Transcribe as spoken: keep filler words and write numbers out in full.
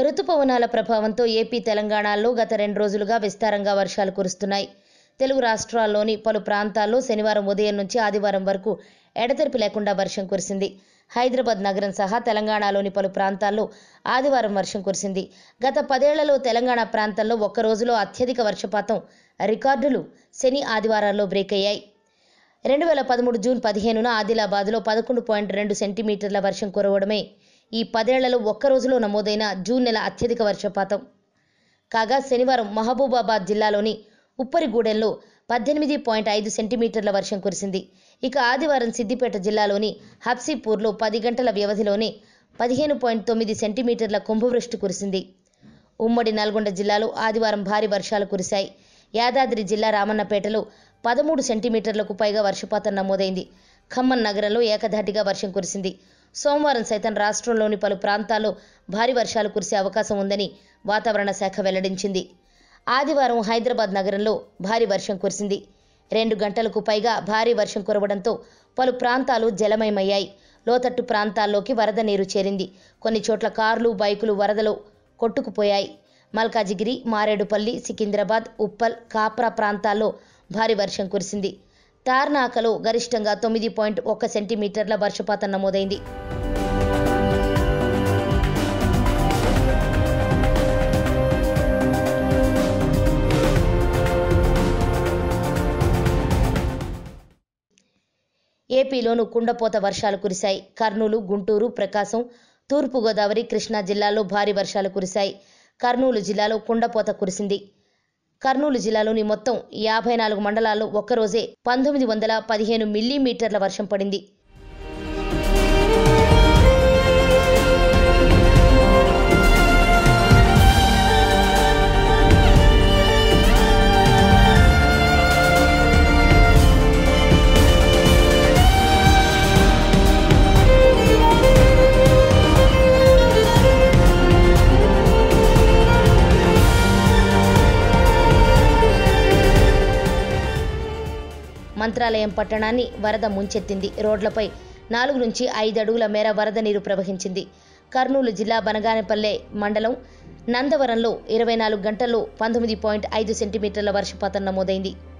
రుతుపవనాల ప్రభావంతో ఏపీ తెలంగాణలో గత రెండు రోజులుగా విస్తారంగా వర్షాలు కురుస్తున్నాయి. తెలుగు రాష్ట్రాల్లోని పలు ప్రాంతాల్లో శనివారం ఉదయం నుంచి ఆదివారం వరకు ఎడతెరిపి లేకుండా వర్షం కురిసింది. హైదరాబాద్ నగరం సహా తెలంగాణలోని పలు ప్రాంతాల్లో ఆదివారం వర్షం కురిసింది. గత పదేళ్లలో తెలంగాణ ప్రాంతంలో ఒక్క రోజులో అత్యధిక వర్షపాతం రికార్డులు శని ఆదివారాల్లో బ్రేక్ అయ్యాయి. రెండు వేల పదమూడు జూన్ పదిహేనున ఆదిలాబాద్లో పదకొండు పాయింట్ రెండు సెంటీమీటర్ల వర్షం కురవడమే ఈ పదేళ్లలో ఒక్క రోజులో నమోదైన జూన్ నెల అత్యధిక వర్షపాతం. కాగా శనివారం మహబూబాబాద్ జిల్లాలోని ఉప్పరిగూడెంలో పద్దెనిమిది పాయింట్ ఐదు సెంటీమీటర్ల వర్షం కురిసింది. ఇక ఆదివారం సిద్దిపేట జిల్లాలోని హబ్సీపూర్లో పది గంటల వ్యవధిలోనే పదిహేను పాయింట్ తొమ్మిది సెంటీమీటర్ల కుంభవృష్టి కురిసింది. ఉమ్మడి నల్గొండ జిల్లాలో ఆదివారం భారీ వర్షాలు కురిశాయి. యాదాద్రి జిల్లా రామన్నపేటలో పదమూడు సెంటీమీటర్లకు పైగా వర్షపాతం నమోదైంది. ఖమ్మం నగరంలో ఏకధాటిగా వర్షం కురిసింది. సోమవారం సైతం రాష్ట్రంలోని పలు ప్రాంతాల్లో భారీ వర్షాలు కురిసే అవకాశం ఉందని వాతావరణ శాఖ వెల్లడించింది. ఆదివారం హైదరాబాద్ నగరంలో భారీ వర్షం కురిసింది. రెండు గంటలకు పైగా భారీ వర్షం కురవడంతో పలు ప్రాంతాలు జలమయమయ్యాయి. లోతట్టు ప్రాంతాల్లోకి వరద నీరు చేరింది. కొన్ని చోట్ల కార్లు, బైకులు వరదలో కొట్టుకుపోయాయి. మల్కాజిగిరి, మారేడుపల్లి, సికింద్రాబాద్, ఉప్పల్, కాప్రా ప్రాంతాల్లో భారీ వర్షం కురిసింది. తార్నాకలో గరిష్టంగా తొమ్మిది పాయింట్ ఒక్క సెంటీమీటర్ల వర్షపాతం నమోదైంది. ఏపీలోనూ కుండపోత వర్షాలు కురిశాయి. కర్నూలు, గుంటూరు, ప్రకాశం, తూర్పుగోదావరి, కృష్ణా జిల్లాల్లో భారీ వర్షాలు కురిశాయి. కర్నూలు జిల్లాలో కుండపోత కురిసింది. కర్నూలు జిల్లాలోని మొత్తం యాభై నాలుగు మండలాల్లో ఒక్కరోజే పంతొమ్మిది వందల పదిహేను మిల్లీమీటర్ల వర్షం పడింది. మంత్రాలయం పట్టణాన్ని వరద ముంచెత్తింది. రోడ్లపై నాలుగు నుంచి ఐదు అడుగుల మేర వరద నీరు ప్రవహించింది. కర్నూలు జిల్లా బనగానపల్లె మండలం నందవరంలో ఇరవై నాలుగు గంటల్లో పంతొమ్మిది పాయింట్ ఐదు సెంటీమీటర్ల వర్షపాతం నమోదైంది.